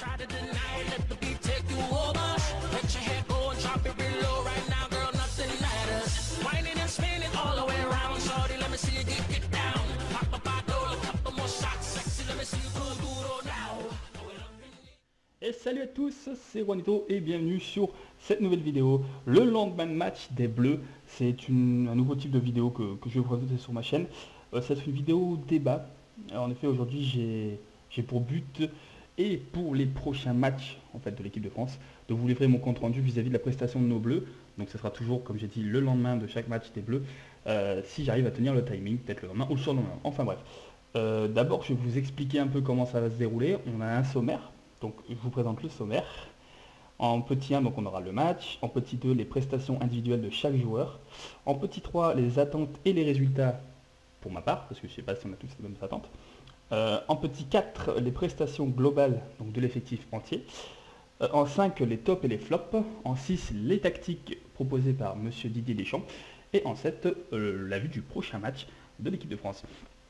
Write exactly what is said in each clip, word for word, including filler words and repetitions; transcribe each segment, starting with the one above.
Et salut à tous, c'est Juanito et bienvenue sur cette nouvelle vidéo, le lendemain de match des Bleus. C'est un nouveau type de vidéo que, que je vais vous présenter sur ma chaîne. Euh, c'est une vidéo débat. Alors, en effet, aujourd'hui, j'ai pour but et pour les prochains matchs en fait, de l'équipe de France, de vous livrer mon compte rendu vis-à-vis de la prestation de nos Bleus. Donc ce sera toujours, comme j'ai dit, le lendemain de chaque match des Bleus, euh, si j'arrive à tenir le timing, peut-être le lendemain ou le surlendemain. Enfin bref. Euh, D'abord, je vais vous expliquer un peu comment ça va se dérouler. On a un sommaire. Donc je vous présente le sommaire. En petit un, donc on aura le match. En petit deux, les prestations individuelles de chaque joueur. En petit trois, les attentes et les résultats pour ma part, parce que je ne sais pas si on a tous les mêmes attentes. Euh, en petit quatre, les prestations globales donc de l'effectif entier. Euh, en cinq, les tops et les flops. En six, les tactiques proposées par Monsieur Didier Deschamps. Et en sept, euh, la vue du prochain match de l'équipe de France.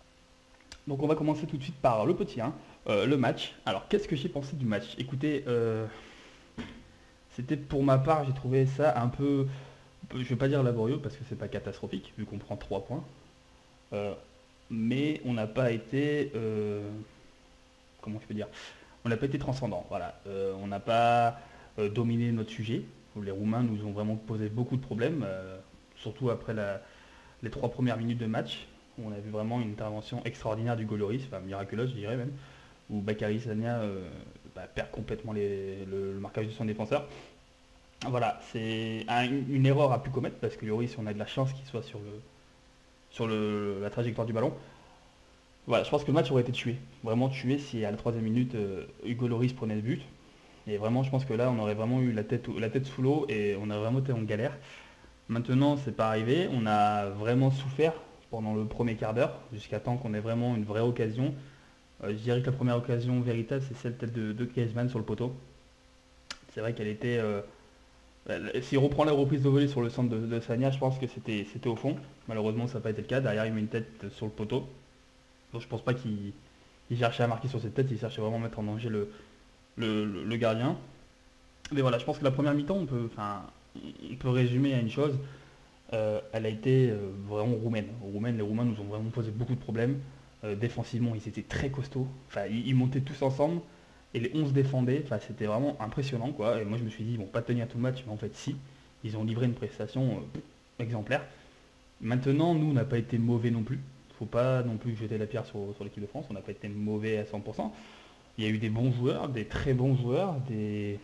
Donc on va commencer tout de suite par le petit un, euh, le match. Alors qu'est-ce que j'ai pensé du match? Écoutez, euh, c'était pour ma part, j'ai trouvé ça un peu, je vais pas dire laborieux parce que c'est pas catastrophique vu qu'on prend trois points. Euh, mais on n'a pas été, euh, comment je peux dire, on n'a pas été transcendant. Voilà, euh, on n'a pas euh, dominé notre sujet. Les Roumains nous ont vraiment posé beaucoup de problèmes, euh, surtout après la, les trois premières minutes de match. On a vu vraiment une intervention extraordinaire du Goloris, enfin miraculeuse je dirais même, où Bakary Sagna euh, bah, perd complètement les, le, le marquage de son défenseur. Voilà, c'est un, une erreur à pu commettre parce que Lloris, on a de la chance qu'il soit sur, le, sur le, la trajectoire du ballon. Voilà, je pense que le match aurait été tué, vraiment tué si à la troisième minute euh, Hugo Lloris prenait le but. Et vraiment, je pense que là, on aurait vraiment eu la tête, la tête sous l'eau et on a vraiment été en galère. Maintenant, c'est pas arrivé, on a vraiment souffert pendant le premier quart d'heure, jusqu'à temps qu'on ait vraiment une vraie occasion. Euh, je dirais que la première occasion véritable, c'est celle peut-être de, de Griezmann sur le poteau. C'est vrai qu'elle était... Euh, S'il reprend la reprise de volée sur le centre de, de Sagna, je pense que c'était au fond. Malheureusement, ça n'a pas été le cas. Derrière, il met une tête sur le poteau. Donc je pense pas qu'il cherchait à marquer sur cette tête, il cherchait vraiment à mettre en danger le, le, le, le gardien. Mais voilà, je pense que la première mi-temps, on peut, enfin, on peut résumer à une chose. Euh, elle a été euh, vraiment roumaine. Roumaine. Les Roumains nous ont vraiment posé beaucoup de problèmes. Euh, défensivement, ils étaient très costauds. Enfin, ils, ils montaient tous ensemble et les onze défendaient. Enfin, c'était vraiment impressionnant, quoi. Et moi, je me suis dit, ils vont pas tenir tout le match, mais en fait, si. Ils ont livré une prestation euh, exemplaire. Maintenant, nous, on n'a pas été mauvais non plus. Faut pas non plus jeter la pierre sur, sur l'équipe de France. On n'a pas été mauvais à cent pour cent. Il y a eu des bons joueurs, des très bons joueurs, des,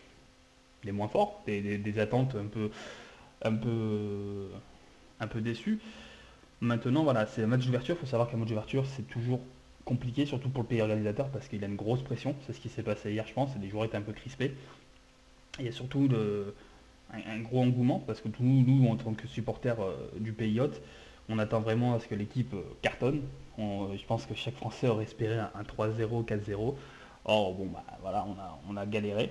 des moins forts, des, des, des attentes un peu... un peu un peu déçu. Maintenant voilà, c'est un match d'ouverture, il faut savoir qu'un match d'ouverture c'est toujours compliqué, surtout pour le pays organisateur parce qu'il a une grosse pression, c'est ce qui s'est passé hier je pense, les joueurs étaient un peu crispés. Il y a surtout de, un, un gros engouement parce que nous, nous en tant que supporters euh, du pays hôte, on attend vraiment à ce que l'équipe euh, cartonne. On, je pense que chaque Français aurait espéré un, un trois zéro, quatre zéro. Or bon bah voilà, on a, on a galéré.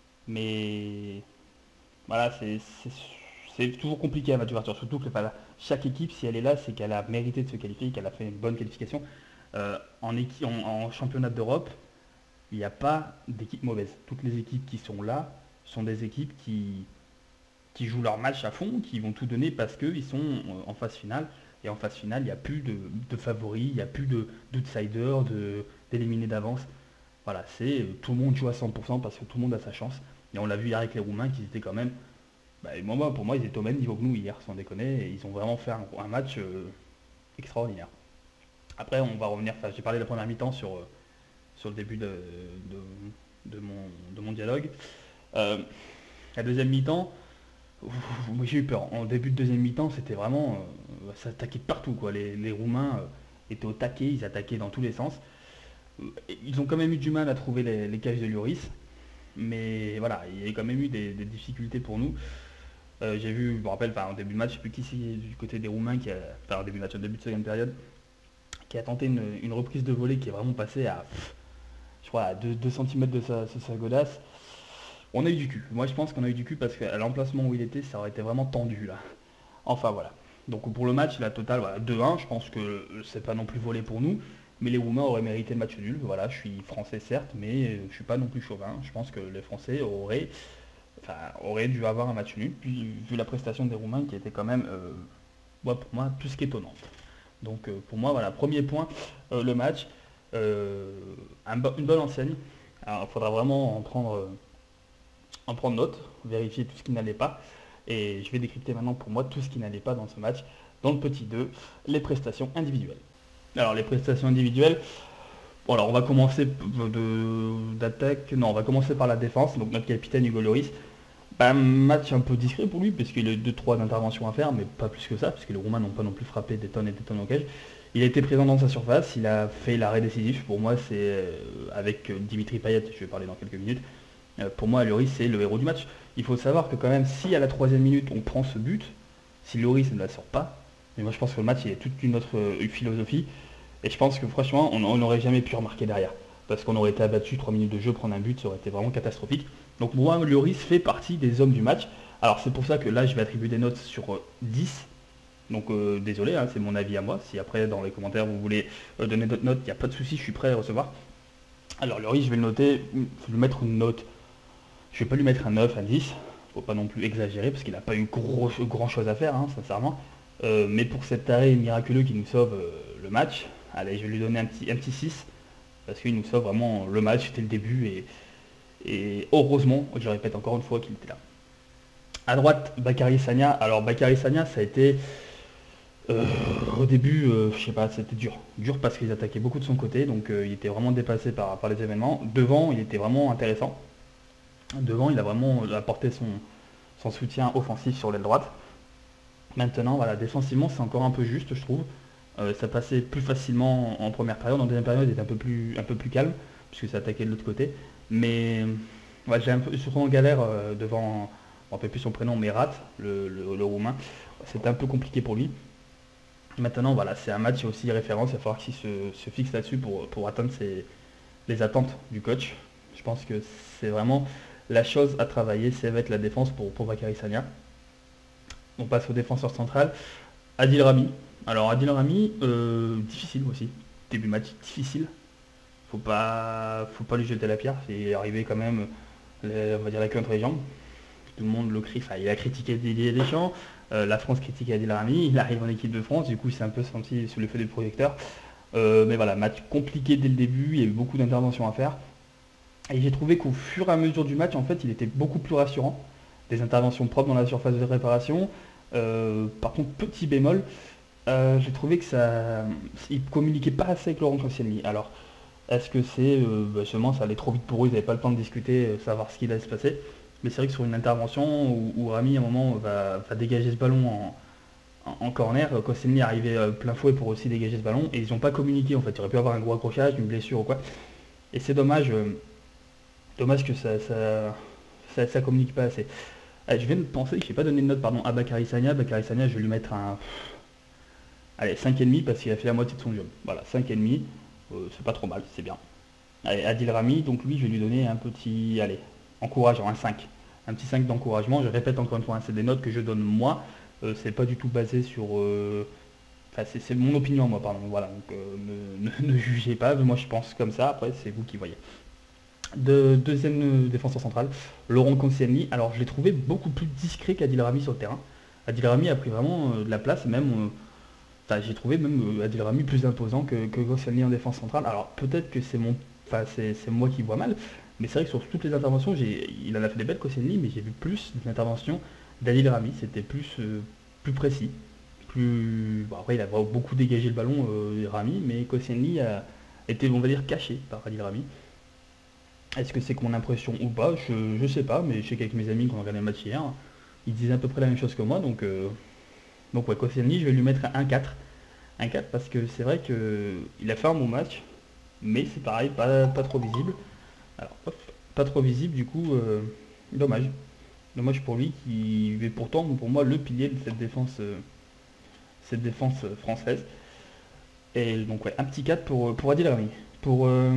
Mais voilà, c'est c'est toujours compliqué un match d'ouverture, surtout que voilà, chaque équipe, si elle est là, c'est qu'elle a mérité de se qualifier, qu'elle a fait une bonne qualification. Euh, en, équipe, en, en championnat d'Europe, il n'y a pas d'équipe mauvaise. Toutes les équipes qui sont là sont des équipes qui, qui jouent leur match à fond, qui vont tout donner parce qu'ils sont en phase finale. Et en phase finale, il n'y a plus de, de favoris, il n'y a plus d'outsiders, de, d'éliminés d'avance. Voilà, c'est tout le monde joue à cent pour cent parce que tout le monde a sa chance. Et on l'a vu hier avec les Roumains qui étaient quand même... Bah, moi, pour moi, ils étaient au même niveau que nous hier, sans déconner, et ils ont vraiment fait un, un match euh, extraordinaire. Après, on va revenir, enfin, j'ai parlé de la première mi-temps sur, euh, sur le début de, de, de, mon, de mon dialogue. Euh, la deuxième mi-temps, j'ai eu peur. En début de deuxième mi-temps, c'était vraiment, euh, ça attaquait de partout, quoi. Les, les Roumains euh, étaient au taquet, ils attaquaient dans tous les sens. Ils ont quand même eu du mal à trouver les, les cages de Lloris, mais voilà, il y a quand même eu des, des difficultés pour nous. Euh, j'ai vu, je me rappelle, en début de match, je ne sais plus qui c'est du côté des Roumains, qui a, enfin en début de match, en début de seconde période, qui a tenté une, une reprise de volée qui est vraiment passée à, je crois, à deux centimètres de sa, de sa godasse. On a eu du cul. Moi, je pense qu'on a eu du cul parce qu'à l'emplacement où il était, ça aurait été vraiment tendu, là. Enfin, voilà. Donc, pour le match, la totale, voilà, deux un, je pense que c'est pas non plus volé pour nous. mais les Roumains auraient mérité le match nul. Voilà, je suis français certes, mais je suis pas non plus chauvin. Je pense que les Français auraient, enfin, auraient dû avoir un match nul, puis vu la prestation des Roumains qui était quand même, euh, ouais, pour moi, plus qu'étonnante. Donc euh, pour moi, voilà, premier point, euh, le match, euh, un bo- une bonne enseigne. Alors il faudra vraiment en prendre, euh, en prendre note, vérifier tout ce qui n'allait pas. Et je vais décrypter maintenant pour moi tout ce qui n'allait pas dans ce match. Dans le petit deux, les prestations individuelles. Alors les prestations individuelles, bon alors on va commencer de- d'attaque, non on va commencer par la défense, donc notre capitaine Hugo Lloris. Bah, un match un peu discret pour lui, parce qu'il a deux trois interventions à faire, mais pas plus que ça, parce que les Roumains n'ont pas non plus frappé des tonnes et des tonnes au cage. Il a été présent dans sa surface, il a fait l'arrêt décisif, pour moi c'est euh, avec euh, Dimitri Payet, je vais parler dans quelques minutes. Euh, pour moi Lloris c'est le héros du match. Il faut savoir que quand même si à la troisième minute on prend ce but, si Lloris ne la sort pas, mais moi je pense que le match il y a toute une autre euh, philosophie, et je pense que franchement on n'aurait jamais pu remarquer derrière, parce qu'on aurait été abattu trois minutes de jeu, prendre un but, ça aurait été vraiment catastrophique. Donc pour moi, Lloris fait partie des hommes du match. Alors c'est pour ça que là, je vais attribuer des notes sur euh, dix. Donc euh, désolé, hein, c'est mon avis à moi. Si après, dans les commentaires, vous voulez euh, donner d'autres notes, il n'y a pas de souci, je suis prêt à les recevoir. Alors Lloris, je vais le noter, je vais lui mettre une note. Je vais pas lui mettre un neuf, un dix. Faut pas non plus exagérer, parce qu'il n'a pas eu gros, grand chose à faire, hein, sincèrement. Euh, mais pour cet arrêt miraculeux qui nous sauve euh, le match, allez, je vais lui donner un petit, un petit six. Parce qu'il nous sauve vraiment le match, c'était le début. Et Et heureusement, je répète encore une fois qu'il était là. À droite, Bakary Sagna. Alors Bakary Sagna, ça a été euh, au début, euh, je sais pas, c'était dur. Dur parce qu'ils attaquaient beaucoup de son côté, donc euh, il était vraiment dépassé par, par les événements. Devant, il était vraiment intéressant. Devant, il a vraiment apporté son, son soutien offensif sur l'aile droite. Maintenant, voilà, défensivement, c'est encore un peu juste, je trouve. Euh, ça passait plus facilement en, en première période. En deuxième période, il était un peu plus, un peu plus calme, puisque ça attaquait de l'autre côté. Mais ouais, j'ai un peu souvent en galère euh, devant, on ne rappelle plus son prénom, mais Rat, le, le, le Roumain. C'était un peu compliqué pour lui. Maintenant, voilà, c'est un match aussi référence. Il va falloir qu'il se, se fixe là-dessus pour, pour atteindre ses, les attentes du coach. Je pense que c'est vraiment la chose à travailler, ça va être la défense pour, pour Bakary Sagna. On passe au défenseur central, Adil Rami. Alors Adil Rami, euh, difficile aussi. Début match difficile. Faut pas, faut pas lui jeter la pierre. C'est arrivé quand même, les- on va dire la queue entre les jambes. Tout le monde le crie. Enfin, il a critiqué Didier Deschamps. Euh, la France critique Adil Rami. Il arrive en équipe de France. Du coup, il s'est un peu senti sous le feu des projecteurs. Euh, mais voilà, match compliqué dès le début. Il y a eu beaucoup d'interventions à faire. Et j'ai trouvé qu'au fur et à mesure du match, en fait, il était beaucoup plus rassurant. Des interventions propres dans la surface de réparation. Euh, par contre, petit bémol, euh, j'ai trouvé que ça, il communiquait pas assez avec Laurent Koscielny. Alors, est-ce que c'est euh, bah, seulement ça allait trop vite pour eux, ils n'avaient pas le temps de discuter, euh, savoir ce qui allait se passer. Mais c'est vrai que sur une intervention où, où Rami à un moment va, va dégager ce ballon en, en, en corner, euh, Koscielny est arrivé euh, plein fouet pour aussi dégager ce ballon et ils n'ont pas communiqué en fait. Il aurait pu avoir un gros accrochage, une blessure ou quoi. Et c'est dommage, euh, dommage que ça, ça, ça, ça communique pas assez. Ah, je viens de penser que je n'ai pas donné de note pardon, à Bakary Sagna. Bakary Sagna, je vais lui mettre un allez, cinq virgule cinq parce qu'il a fait la moitié de son job. Voilà, cinq virgule cinq, euh, c'est pas trop mal, c'est bien. Allez, Adil Rami, donc lui, je vais lui donner un petit, allez, encourageant, un cinq. Un petit cinq d'encouragement. Je répète encore une fois, hein, c'est des notes que je donne moi. Euh, c'est pas du tout basé sur... euh, Enfin, c'est c'est mon opinion, moi, pardon. Voilà, donc euh, ne, ne- ne jugez pas. Moi, je pense comme ça. Après, c'est vous qui voyez. De, deuxième euh, défenseur central, Laurent Koscielny. Alors, je l'ai trouvé beaucoup plus discret qu'Adil Rami sur le terrain. Adil Rami a pris vraiment euh, de la place, même... euh, Enfin, j'ai trouvé même euh, Adil Rami plus imposant que, que Koscielny en défense centrale. Alors peut-être que c'est mon, enfin c'est c'est moi qui vois mal, mais c'est vrai que sur toutes les interventions, j'ai, il en a fait des belles Koscielny, mais j'ai vu plus d'interventions d'Adil Rami. C'était plus, euh, plus précis, plus. Bon, après, il a beaucoup dégagé le ballon euh, Rami, mais Koscielny a été, on va dire, caché par Adil Rami. Est-ce que c'est que mon impression ou pas? Je, je sais pas, mais je sais qu'avec mes amis quand on regardait le match hier, ils disaient à peu près la même chose que moi, donc. euh, donc ouais, Koscielny, je vais lui mettre un quatre. Un quatre parce que c'est vrai qu'il a fait un bon match, mais c'est pareil, pas, pas trop visible. Alors, hop, pas trop visible, du coup, euh, dommage. Dommage pour lui, qui est pourtant, pour moi, le pilier de cette défense, euh, cette défense euh, française. Et donc, ouais, un petit quatre pour, pour Adil Rami. Pour euh,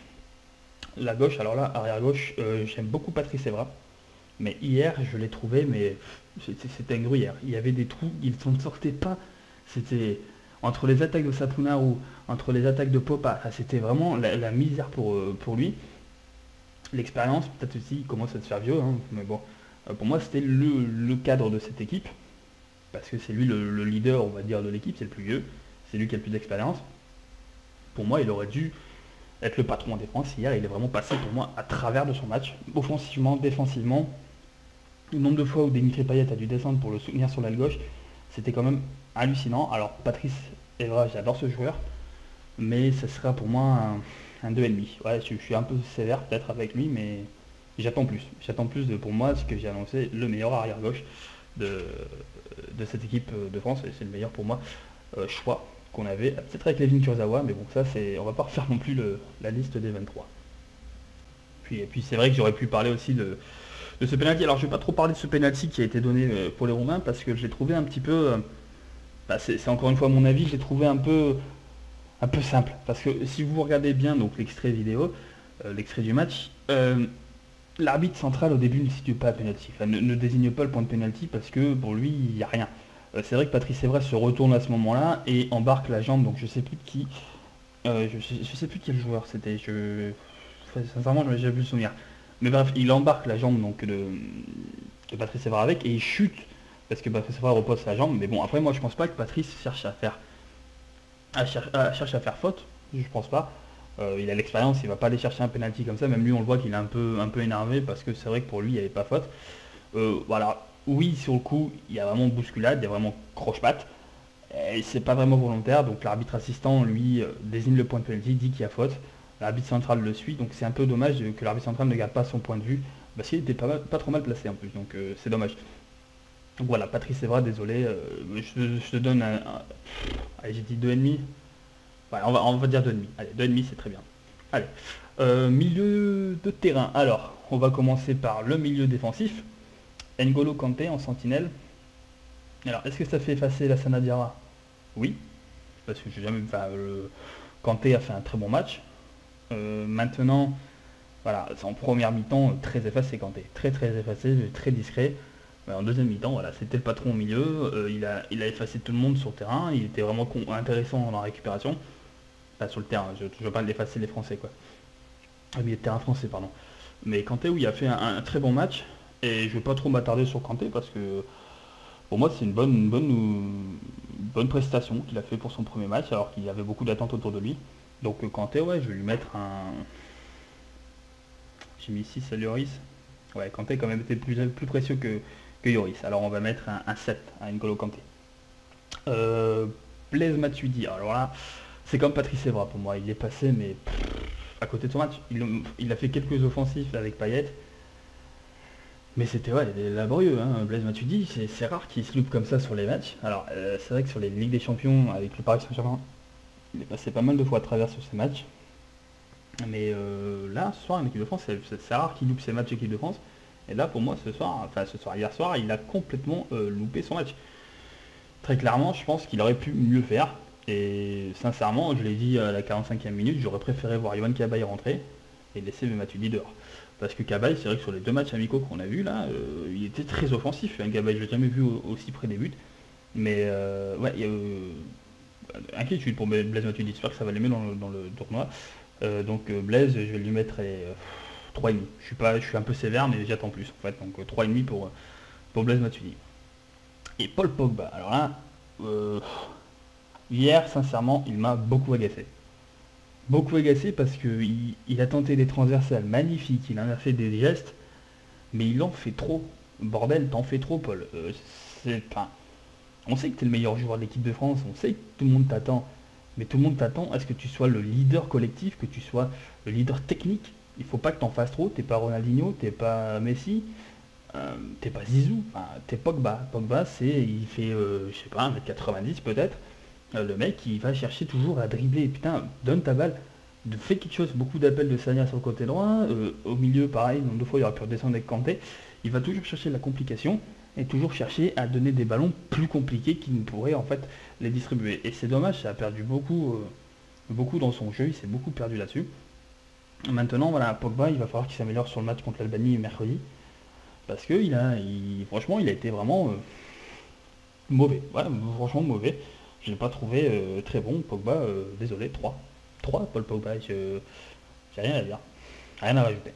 la gauche, alors là, arrière gauche, euh, j'aime beaucoup Patrice Evra. Mais hier, je l'ai trouvé, mais c'était c'était un gruyère. Il y avait des trous, il s'en sortait pas. C'était. Entre les attaques de Sapunaru, entre les attaques de Popa, enfin, c'était vraiment la, la misère pour, euh, pour lui. L'expérience, peut-être aussi, il commence à se faire vieux, hein, mais bon, euh, pour moi c'était le, le cadre de cette équipe, parce que c'est lui le, le leader, on va dire, de l'équipe, c'est le plus vieux, c'est lui qui a le plus d'expérience. Pour moi, il aurait dû être le patron en défense. Hier, il est vraiment passé pour moi à travers de son match, offensivement, défensivement. Le nombre de fois où Denifried Payet a dû descendre pour le soutenir sur l'aile gauche, c'était quand même hallucinant. Alors, Patrice Evra, j'adore ce joueur, mais ce sera pour moi un, un deux virgule cinq. Ouais, je, je suis un peu sévère peut-être avec lui, mais j'attends plus. J'attends plus de, pour moi, ce que j'ai annoncé, le meilleur arrière-gauche de, de cette équipe de France, et c'est le meilleur pour moi euh, choix qu'on avait, peut-être avec Levin Kurzawa, mais bon, ça, c'est, on va pas refaire non plus le, la liste des vingt-trois. Puis, et puis c'est vrai que j'aurais pu parler aussi de, de ce penalty. Alors, je vais pas trop parler de ce penalty qui a été donné pour les Roumains, parce que je l'ai trouvé un petit peu, euh, bah, c'est, c'est encore une fois mon avis, je l'ai trouvé un peu, un peu simple. Parce que si vous regardez bien donc l'extrait vidéo, euh, l'extrait du match, euh, l'arbitre central au début ne situe pas à penalty, enfin, ne, ne désigne pas le point de penalty parce que pour lui, il n'y a rien. C'est vrai que Patrice Evra se retourne à ce moment-là et embarque la jambe, donc je sais plus de qui, euh, je, sais, je sais plus de quel joueur c'était, je, sincèrement je n'ai jamais plus le souvenir. Mais bref, il embarque la jambe donc de, de Patrice Evra avec et il chute parce que Patrice Evra repose sa jambe. Mais bon, après moi je pense pas que Patrice cherche à faire, à cher, à, cherche à faire faute, je pense pas. Euh, il a l'expérience, il va pas aller chercher un penalty comme ça. Même lui on le voit qu'il est un peu, un peu énervé parce que c'est vrai que pour lui il n'y avait pas faute. Euh, voilà. Oui, sur le coup, il y a vraiment bousculade, il y a vraiment croche-patte. Et c'est pas vraiment volontaire, donc l'arbitre assistant, lui, euh, désigne le point de penalty, dit qu'il y a faute. L'arbitre central le suit, donc c'est un peu dommage que l'arbitre central ne garde pas son point de vue, parce qu'il était pas, mal- pas trop mal placé en plus, donc euh, c'est dommage. Donc voilà, Patrice Evra, désolé, euh, je, je te donne un... un- allez, j'ai dit deux virgule cinq. Ouais, on va, on va dire deux virgule cinq. Allez, deux virgule cinq, c'est très bien. Allez, Euh, milieu de terrain. Alors, on va commencer par le milieu défensif. N'Golo Kanté en sentinelle. Alors, est-ce que ça fait effacer la Sanadiara? Oui, parce que j'ai jamais. Enfin, le Kanté a fait un très bon match. Euh, maintenant, voilà, en première mi-temps, très effacé Kanté, très très effacé, très discret. Mais en deuxième mi-temps, voilà, c'était le patron au milieu. Euh, il a, il a effacé tout le monde sur le terrain. Il était vraiment con- intéressant dans la récupération. Pas sur le terrain. Je ne veux pas l'effacer les Français quoi. Le milieu de terrain français, pardon. Mais Kanté, oui, il a fait un, un très bon match. Et je ne vais pas trop m'attarder sur Kanté parce que pour moi, c'est une bonne, une bonne, une bonne prestation qu'il a fait pour son premier match, alors qu'il y avait beaucoup d'attentes autour de lui. Donc euh, Kanté, ouais, je vais lui mettre un... J'ai mis six à Lloris. Ouais, Kanté a quand même été plus, plus précieux que, que Lloris. Alors on va mettre un, un sept à N'Golo Kanté. Euh, Blaise Matuidi, alors là, c'est comme Patrice Evra pour moi. Il est passé, mais pff, à côté de son match. Il, il a fait quelques offensifs avec Payet. Mais c'était ouais, laborieux, hein. Blaise Matuidi, c'est, c'est rare qu'il se loupe comme ça sur les matchs. Alors euh, c'est vrai que sur les Ligues des Champions avec le Paris Saint-Germain, il est passé pas mal de fois à travers sur ces matchs. Mais euh, là, ce soir en équipe de France, c'est, c'est- c'est rare qu'il loupe ses matchs équipe de France. Et là pour moi ce soir, enfin ce soir, hier soir, il a complètement euh, loupé son match. Très clairement, je pense qu'il aurait pu mieux faire. Et sincèrement, je l'ai dit à la quarante-cinquième minute, j'aurais préféré voir Yohan Cabaye rentrer et laisser Matuidi dehors. Parce que Cabaye, c'est vrai que sur les deux matchs amicaux qu'on a vus là, euh, il était très offensif. Hein, Cabaye, je l'ai jamais vu au- aussi près des buts. Mais euh, ouais, il y a euh, inquiétude pour Blaise Matuidi. J'espère que ça va l'aimer dans le, dans le tournoi. Euh, donc euh, Blaise, je vais lui mettre euh, trois virgule cinq. Je suis pas, je suis un peu sévère, mais j'attends plus en fait. Donc euh, trois virgule cinq pour, pour Blaise Matuidi. Et Paul Pogba, alors là, euh, hier, sincèrement, il m'a beaucoup agacé. Beaucoup agacé parce qu'il il a tenté des transversales magnifiques, il en a fait des gestes, mais il en fait trop. Bordel, t'en fais trop, Paul. Euh, c'est, enfin, on sait que tu es le meilleur joueur de l'équipe de France, on sait que tout le monde t'attend, mais tout le monde t'attend à ce que tu sois le leader collectif, que tu sois le leader technique. Il faut pas que t'en fasses trop, t'es pas Ronaldinho, t'es pas Messi, euh, t'es pas Zizou, enfin, t'es Pogba. Pogba, c'est, il fait, euh, je sais pas, un mètre quatre-vingt-dix peut-être. Euh, le mec, il va chercher toujours à dribbler. Putain, donne ta balle, de- fais quelque chose. Beaucoup d'appels de Sagna sur le côté droit. Euh, au milieu, pareil, donc deux fois, il aurait pu redescendre avec Kanté. Il va toujours chercher la complication et toujours chercher à donner des ballons plus compliqués qui ne pourraient en fait les distribuer. Et c'est dommage, ça a perdu beaucoup, euh, beaucoup dans son jeu. Il s'est beaucoup perdu là-dessus. Maintenant, voilà, Pogba, il va falloir qu'il s'améliore sur le match contre l'Albanie mercredi. Parce que il a, il- franchement, il a été vraiment euh, mauvais. Ouais, franchement mauvais. je l'ai pas trouvé euh, très bon. Pogba, euh, désolé, trois trois Paul Pogba, je j'ai rien à dire, rien à rajouter.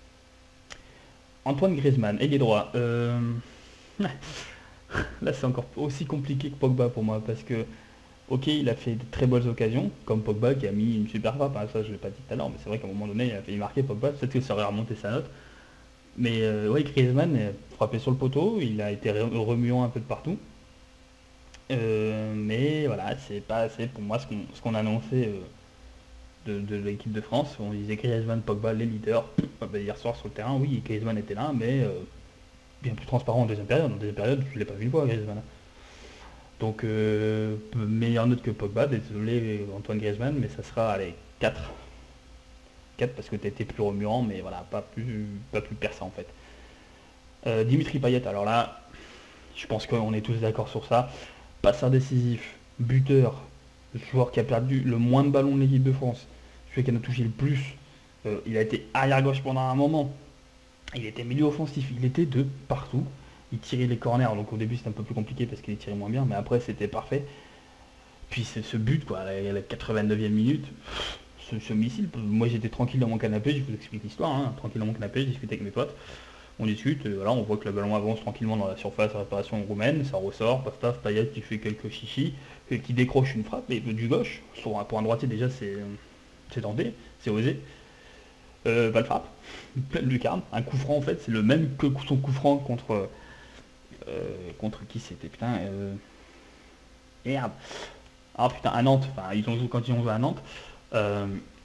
Antoine Griezmann, ailier droit. Euh... Là, c'est encore aussi compliqué que Pogba pour moi parce que, ok, il a fait de très bonnes occasions, comme Pogba qui a mis une super frappe, hein, ça je l'ai pas dit tout à l'heure, mais c'est vrai qu'à un moment donné, il a fait marquer Pogba, peut-être que ça aurait remonté sa note. Mais euh, ouais, Griezmann a frappé sur le poteau, il a été remuant un peu de partout. Euh, mais voilà, c'est pas assez pour moi ce qu'on ce qu'on annonçait euh, de, de l'équipe de France. On disait Griezmann, Pogba, les leaders. Ah bah, hier soir sur le terrain, oui, Griezmann était là, mais euh, bien plus transparent en deuxième période. En deuxième période, je l'ai pas vu le voir, Griezmann. Donc, euh, meilleure note que Pogba, désolé Antoine Griezmann, mais ça sera, allez, quatre quatre parce que tu as été plus remuant, mais voilà, pas plus, pas plus perçant en fait. Euh, Dimitri Payet, alors là, je pense qu'on est tous d'accord sur ça. Passeur décisif, buteur, le joueur qui a perdu le moins de ballons de l'équipe de France, celui qui en a touché le plus. Euh, il a été arrière-gauche pendant un moment. Il était milieu offensif, il était de partout. Il tirait les corners, donc au début c'était un peu plus compliqué parce qu'il tirait moins bien, mais après c'était parfait. Puis c'est ce but, quoi, à la quatre-vingt-neuvième minute, ce, ce missile, moi j'étais tranquille dans mon canapé, je vous explique l'histoire, hein, tranquille dans mon canapé, je discutais avec mes potes, on discute, euh, voilà, on voit que le ballon avance tranquillement dans la surface de réparation roumaine, ça ressort, paf paf, Payet qui fait quelques chichis, euh, qui décroche une frappe, et du gauche, sur, pour un droitier déjà c'est c'est tenté, c'est osé, euh, pas de frappe, pleine lucarne, un coup franc en fait, c'est le même que son coup franc contre, euh, contre qui c'était, putain, euh, merde, ah putain, à Nantes, enfin ils ont joué quand ils ont joué à Nantes, euh,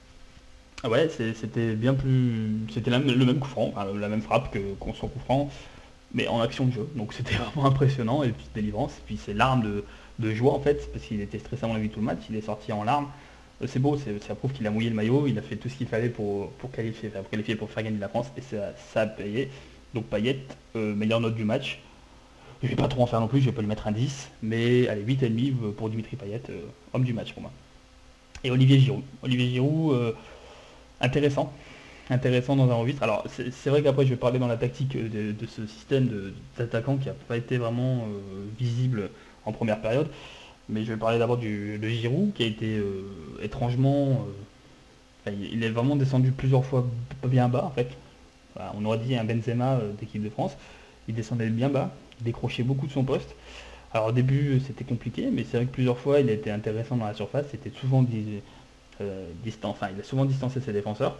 ouais, c'était bien plus, c'était le même coup franc, enfin, la même frappe que qu'on son coup franc, mais en action de jeu. Donc c'était vraiment impressionnant et puis délivrance. Et puis c'est l'arme de, de joie en fait, parce qu'il était stressé à mon avis tout le match, il est sorti en larmes. Euh, C'est beau, ça prouve qu'il a mouillé le maillot, il a fait tout ce qu'il fallait pour, pour qualifier, pour qualifier, pour faire gagner la France, et ça, ça a payé. Donc Payet, euh, meilleure note du match. Je vais pas trop en faire non plus, je vais pas lui mettre un dix, mais allez, huit virgule cinq pour Dimitri Payet, euh, homme du match pour moi. Et Olivier Giroud. Olivier Giroud, euh, intéressant. Intéressant dans un registre. Alors c'est c'est vrai qu'après je vais parler dans la tactique de, de ce système de- d'attaquant qui n'a pas été vraiment euh, visible en première période. Mais je vais parler d'abord du de Giroud qui a été euh, étrangement. euh, enfin, il il est vraiment descendu plusieurs fois b- bien bas en fait. Voilà, on aurait dit un Benzema euh, d'équipe de France. Il descendait bien bas, il décrochait beaucoup de son poste. Alors au début c'était compliqué, mais c'est vrai que plusieurs fois il a été intéressant dans la surface. C'était souvent dis- euh, distant, enfin il a souvent distancé ses défenseurs.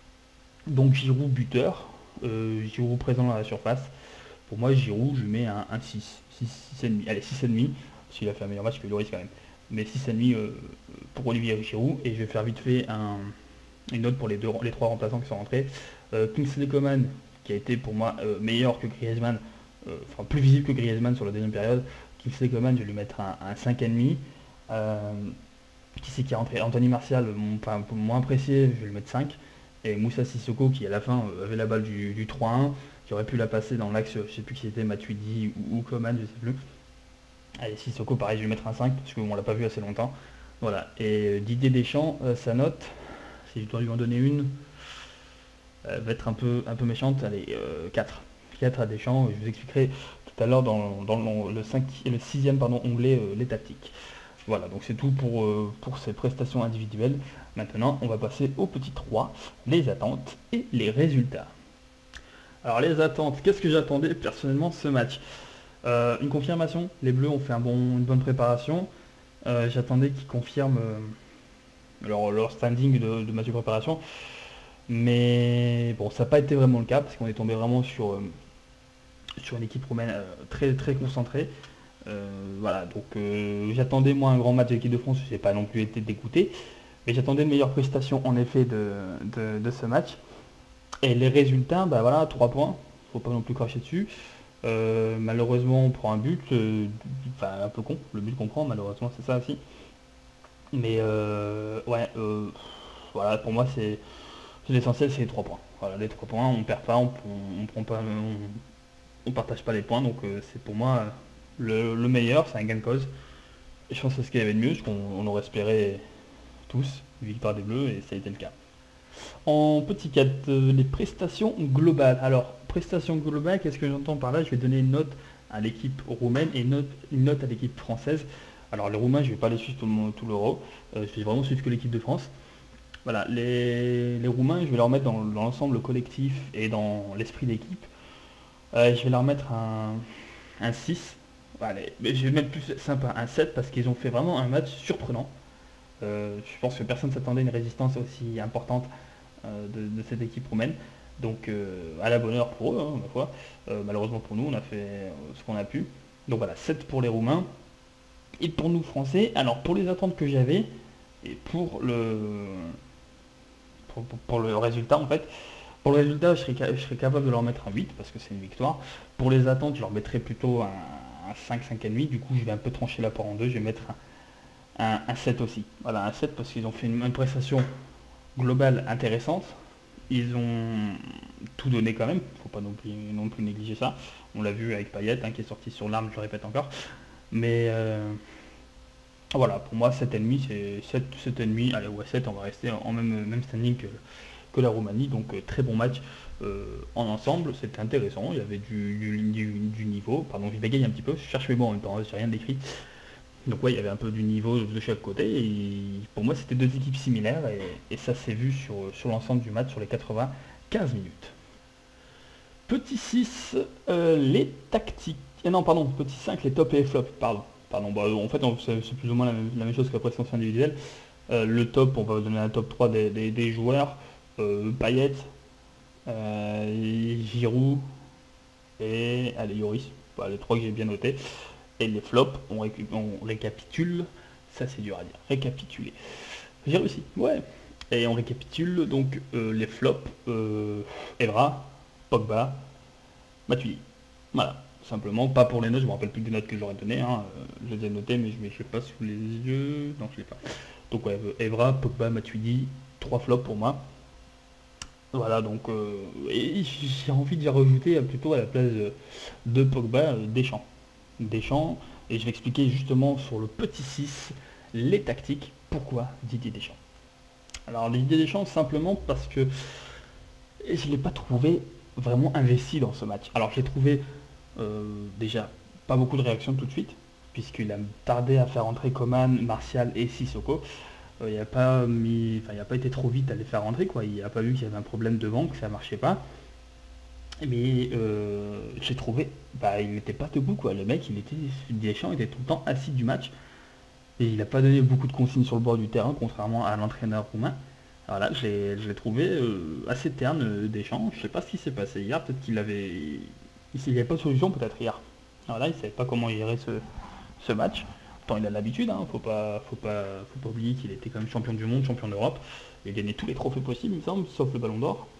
Donc Giroud buteur, euh, Giroud présent dans la surface. Pour moi Giroud je lui mets un, un six, six, six virgule cinq, allez six virgule cinq, s'il a fait un meilleur match que Lloris quand même. Mais six virgule cinq euh, pour Olivier Giroud, et je vais faire vite fait un, une note pour les, deux, les trois remplaçants qui sont rentrés. Euh, Kingsley Coman qui a été pour moi euh, meilleur que Griezmann, euh, enfin plus visible que Griezmann sur la deuxième période. Kingsley Coman je vais lui mettre un, un cinq virgule cinq. Euh, qui c'est qui est rentré? Anthony Martial, mon, enfin, moins apprécié, je vais le mettre cinq. Et Moussa Sissoko qui à la fin euh, avait la balle du, du trois un, qui aurait pu la passer dans l'axe, je sais plus qui c'était, Matuidi ou, ou Coman, je sais plus. Allez, Sissoko pareil, je vais mettre un cinq parce qu'on l'a pas vu assez longtemps. Voilà. Et euh, Didier Deschamps, euh, sa note, si je dois lui en donner une, euh, va être un peu, un peu méchante, allez, euh, quatre. quatre à Deschamps, je vous expliquerai tout à l'heure dans, dans le, le, cinq, le sixième pardon, onglet euh, les tactiques. Voilà, donc c'est tout pour, euh, pour ces prestations individuelles. Maintenant, on va passer au petit trois, les attentes et les résultats. Alors les attentes, qu'est-ce que j'attendais personnellement ce match? Euh, Une confirmation, les Bleus ont fait un bon, une bonne préparation. Euh, J'attendais qu'ils confirment euh, leur, leur standing de, de match de préparation. Mais bon, ça n'a pas été vraiment le cas, parce qu'on est tombé vraiment sur, euh, sur une équipe roumaine euh, très, très concentrée. Euh, voilà, donc euh, j'attendais moi un grand match de l'équipe de France, je n'ai pas non plus été dégoûté, mais j'attendais une meilleure prestation en effet de, de, de ce match. Et les résultats, bah voilà, trois points, faut pas non plus cracher dessus. Euh, malheureusement on prend un but, euh, enfin un peu con, le but qu'on prend malheureusement c'est ça aussi. Mais euh, ouais, euh, voilà, pour moi c'est c'est l'essentiel, c'est les trois points. Voilà, les trois points, on perd pas, on, on, on prend pas, on, on partage pas les points, donc euh, c'est pour moi euh, le, le meilleur, c'est un gain de cause. Et je pense que c'est ce qu'il y avait de mieux, ce qu'on on aurait espéré tous, victoire des Bleus, et ça a été le cas. En petit quatre, euh, les prestations globales. Alors, prestations globales, qu'est-ce que j'entends par là? Je vais donner une note à l'équipe roumaine et une note, une note à l'équipe française. Alors les Roumains, je vais pas les suivre tout le monde- tout l'Euro, euh, je vais vraiment suivre que l'équipe de France. Voilà, les, les Roumains, je vais leur mettre dans, dans l'ensemble collectif et dans l'esprit d'équipe. Euh, je vais leur mettre un, un six. Allez, mais je vais mettre plus sympa, un sept parce qu'ils ont fait vraiment un match surprenant. Euh, je pense que personne ne s'attendait à une résistance aussi importante euh, de, de cette équipe roumaine. Donc euh, à la bonne heure pour eux, hein, ma foi. Euh, malheureusement pour nous, on a fait euh, ce qu'on a pu. Donc voilà, sept pour les Roumains. Et pour nous Français, alors pour les attentes que j'avais, et pour le, pour, pour- pour le résultat en fait, pour le résultat je serais, ca- je serais capable de leur mettre un huit parce que c'est une victoire. Pour les attentes, je leur mettrais plutôt un, un cinq, cinq virgule cinq. Du coup je vais un peu trancher la part en deux, je vais mettre un, un, un sept aussi. Voilà, un sept parce qu'ils ont fait une, une prestation globale intéressante. Ils ont tout donné quand même, faut pas non plus, non plus négliger ça. On l'a vu avec Payet hein, qui est sorti sur l'arme, je le répète encore. Mais euh, voilà, pour moi sept virgule cinq c'est sept, sept virgule cinq, allez ouais sept, on va rester en même, même standing que, que la Roumanie, donc euh, très bon match euh, en ensemble, c'était intéressant, il y avait du, du, du- du niveau, pardon je bégaye un petit peu, je cherche mes mots en même temps, hein, j'ai rien décrit. Donc ouais, il y avait un peu du niveau de chaque côté, et pour moi c'était deux équipes similaires, et, et ça s'est vu sur, sur l'ensemble du match, sur les quatre-vingt-quinze minutes. Petit six, euh, les tactiques. Eh non, pardon, petit cinq, les top et les flops. Pardon. Pardon, bah, en fait, on- c'est c'est plus ou moins la même, la même chose que la présélection individuelle. Euh, le top, on va donner un top trois des, des- des joueurs. Euh, Payet, euh, Giroud et allez, Yoris. Voilà, les trois que j'ai bien notés. Et les flops, on, récu- on récapitule. Ça, c'est dur à dire. Récapituler. J'ai réussi, ouais. Et on récapitule donc euh, les flops. Euh, Evra, Pogba, Matuidi. Voilà, simplement, pas pour les notes, je me rappelle plus des notes que j'aurais données, hein, euh, je les ai notées mais je ne les pas sous les yeux, non je l'ai pas. Donc ouais, Evra, Pogba, Matuidi, trois flops pour moi. Voilà, donc, euh, et j'ai envie d'y rajouter euh, plutôt à la place de, de Pogba, euh, Deschamps. Deschamps, et je vais expliquer justement sur le petit six les tactiques, pourquoi Didier Deschamps. Alors Didier Deschamps, simplement parce que je ne l'ai pas trouvé vraiment investi dans ce match. Alors j'ai trouvé Euh, déjà, pas beaucoup de réactions tout de suite, puisqu'il a tardé à faire entrer Coman, Martial et Sissoko. Euh, il n'a pas mis, enfin, il a pas été trop vite à les faire rentrer, quoi. Il n'a pas vu qu'il y avait un problème devant, que ça marchait pas. Mais euh, j'ai trouvé, bah, il n'était pas debout, quoi. Le mec, il était, Deschamps était tout le temps assis du match, et il n'a pas donné beaucoup de consignes sur le bord du terrain, contrairement à l'entraîneur roumain. Alors là, je l'ai je l'ai trouvé euh, assez terne, euh, Deschamps. Je sais pas ce qui s'est passé hier, peut-être qu'il avait, il n'y avait pas de solution peut-être hier. Alors là, il savait pas comment gérer ce, ce match. Pourtant, il a l'habitude, hein. Faut pas, faut pas, faut pas oublier qu'il était quand même champion du monde, champion d'Europe. Il a gagné tous les trophées possibles, il me semble, sauf le Ballon d'Or.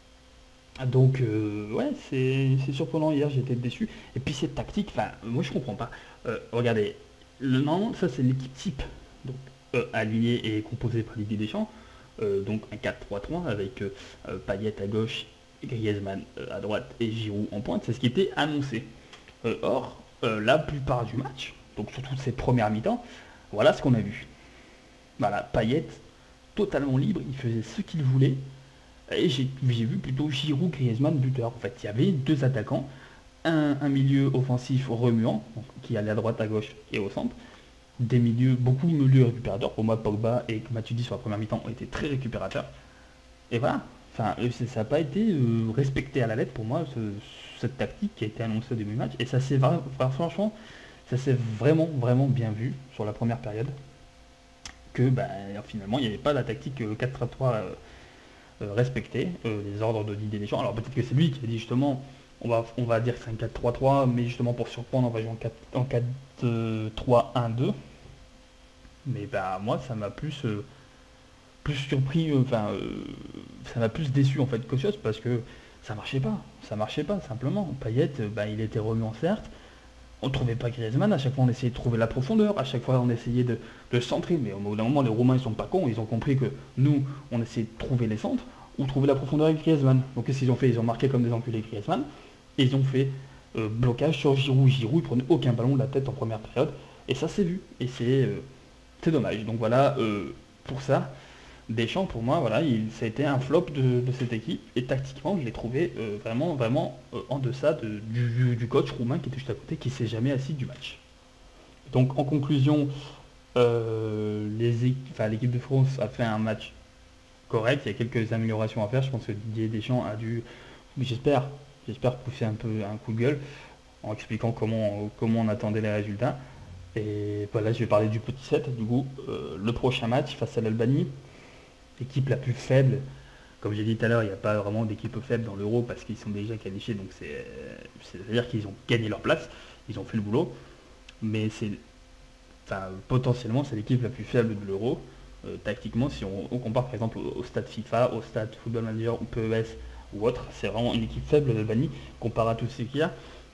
Donc, euh, ouais, c'est c'est surprenant. Hier, j'étais déçu. Et puis, cette tactique, enfin, moi, je comprends pas. Euh, regardez, le, normalement, ça, c'est l'équipe type. Donc, euh, alignée et composée par Didier Deschamps. Euh, donc, un quatre trois trois avec euh, euh, Payet à gauche, Griezmann euh, à droite et Giroud en pointe. C'est ce qui était annoncé. Euh, or, euh, la plupart du match, donc surtout de ces premières mi-temps, voilà ce qu'on a vu. Voilà, Payet, totalement libre, il faisait ce qu'il voulait. Et j'ai j'ai vu plutôt Giroud, Griezmann, buteur. En fait, il y avait deux attaquants, un, un milieu offensif remuant, donc, qui allait à droite, à gauche et au centre. Des milieux, beaucoup de milieux récupérateurs. Pour moi, Pogba et Matuidi sur la première mi-temps ont été très récupérateurs. Et voilà. Enfin, euh, c'est- ça n'a pas été euh, respecté à la lettre pour moi, ce- cette tactique qui a été annoncée au début du match. Et ça s'est vra- enfin, franchement, ça s'est vraiment, vraiment bien vu sur la première période. Que ben, finalement, il n'y avait pas la tactique euh, quatre trois euh, euh, respectée, euh, les ordres de Didier Deschamps. Alors peut-être que c'est lui qui a dit justement, on va, on va dire que c'est un quatre trois trois, mais justement pour surprendre, on va jouer en quatre en quatre trois un deux. Mais ben, moi, ça m'a plus. euh, plus surpris, euh, enfin, euh, ça m'a plus déçu en fait qu'autre chose parce que ça marchait pas, ça marchait pas simplement. Payet, euh, bah, il était remuant certes, on trouvait pas Griezmann, à chaque fois on essayait de trouver la profondeur, à chaque fois on essayait de, de centrer, mais au bout d'un moment les Roumains ils sont pas cons, ils ont compris que nous on essayait de trouver les centres ou trouver la profondeur avec Griezmann. Donc qu'est-ce qu'ils ont fait? Ils ont marqué comme des enculés Griezmann et ils ont fait euh, blocage sur Giroud. Giroud il prenait aucun ballon de la tête en première période et ça s'est vu et c'est euh, c'est dommage. Donc voilà, euh, pour ça. Deschamps, pour moi, voilà, il, ça a été un flop de, de cette équipe. Et tactiquement, je l'ai trouvé euh, vraiment, vraiment euh, en deçà de- du, du coach roumain qui était juste à côté, qui s'est jamais assis du match. Donc en conclusion, euh, les équ- enfin, l'équipe de France a fait un match correct, il y a quelques améliorations à faire, je pense que Didier Deschamps a dû, j'espère, j'espère pousser un peu un coup de gueule en expliquant comment, comment on attendait les résultats. Et voilà, je vais parler du petit set, du coup, euh, le prochain match face à l'Albanie, l'équipe la plus faible. Comme j'ai dit tout à l'heure, il n'y a pas vraiment d'équipe faible dans l'Euro parce qu'ils sont déjà qualifiés, donc c'est, c'est-à-dire qu'ils ont gagné leur place, ils ont fait le boulot, mais c'est, enfin, potentiellement c'est l'équipe la plus faible de l'Euro. Euh, tactiquement, si on, on compare par exemple au, au stade FIFA, au stade Football Manager ou P E S ou autre, c'est vraiment une équipe faible l'Albanie comparé à tout ce qu'il y a.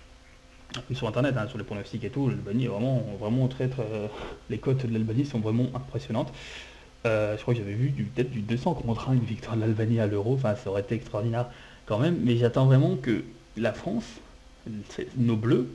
Sur internet, hein, sur les pronostics et tout, l'Albanie est vraiment, vraiment très, très, les cotes de l'Albanie sont vraiment impressionnantes. Euh, je crois que j'avais vu du, peut-être du deux cents contre un, une victoire de l'Albanie à l'Euro, enfin ça aurait été extraordinaire quand même, mais j'attends vraiment que la France, nos bleus,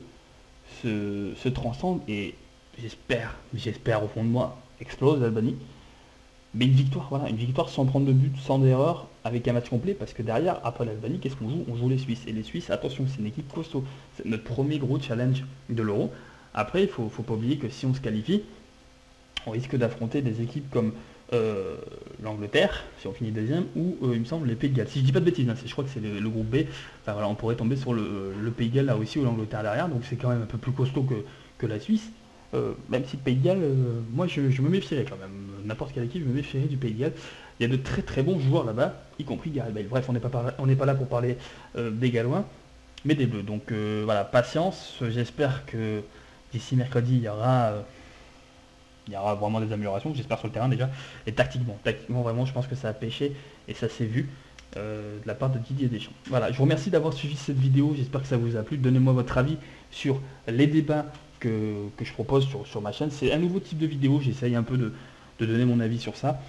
se, se transcendent et j'espère, j'espère au fond de moi, explose l'Albanie. Mais une victoire, voilà, une victoire sans prendre de but, sans erreur, avec un match complet, parce que derrière, après l'Albanie, qu'est-ce qu'on joue? On joue les Suisses. Et les Suisses, attention, c'est une équipe costaud. C'est notre premier gros challenge de l'Euro. Après, il ne faut, faut pas oublier que si on se qualifie, on risque d'affronter des équipes comme euh, l'Angleterre, si on finit deuxième, ou euh, il me semble les Pays de Galles. Si je dis pas de bêtises, hein, je crois que c'est le, le groupe B. Enfin voilà, on pourrait tomber sur le, le Pays de Galles là aussi, ou l'Angleterre derrière, donc c'est quand même un peu plus costaud que, que la Suisse. Euh, même si le Pays de Galles, euh, moi je, je me méfierais quand même. N'importe quelle équipe, je me méfierais du Pays de Galles. Il y a de très très bons joueurs là-bas, y compris Gareth Bale. Bref, on n'est pas, par- on n'est pas là pour parler euh, des Gallois, mais des Bleus. Donc euh, voilà, patience. J'espère que d'ici mercredi, il y aura, euh, il y aura vraiment des améliorations. J'espère sur le terrain déjà. Et tactiquement, tactiquement vraiment, je pense que ça a pêché et ça s'est vu euh, de la part de Didier Deschamps. Voilà, je vous remercie d'avoir suivi cette vidéo. J'espère que ça vous a plu. Donnez-moi votre avis sur les débats que, que je propose sur, sur ma chaîne. C'est un nouveau type de vidéo. J'essaye un peu de, de donner mon avis sur ça.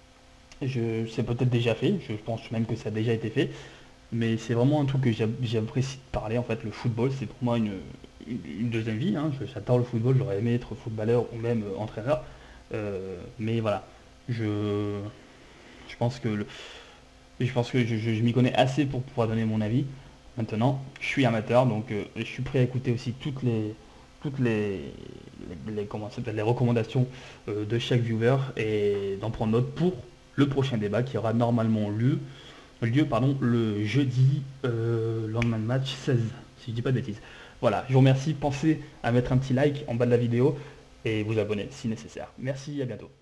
Je, c'est peut-être déjà fait, je pense même que ça a déjà été fait, mais c'est vraiment un truc que j'a- j'apprécie de parler. En fait, le football, c'est pour moi une, une, une deuxième vie, hein. Je- J'adore le football, j'aurais aimé être footballeur ou même euh, entraîneur. Euh, mais voilà, je, je pense que, le- je, pense que je, je- je m'y connais assez pour pouvoir donner mon avis. Maintenant, je suis amateur, donc euh, je suis prêt à écouter aussi toutes les, toutes les, les, les- comment ça s'appelle, les recommandations euh, de chaque viewer et d'en prendre note pour le prochain débat qui aura normalement lieu, lieu pardon, le jeudi euh, lendemain de match seize, si je dis pas de bêtises. Voilà, je vous remercie, pensez à mettre un petit like en bas de la vidéo et vous abonner si nécessaire. Merci, à bientôt.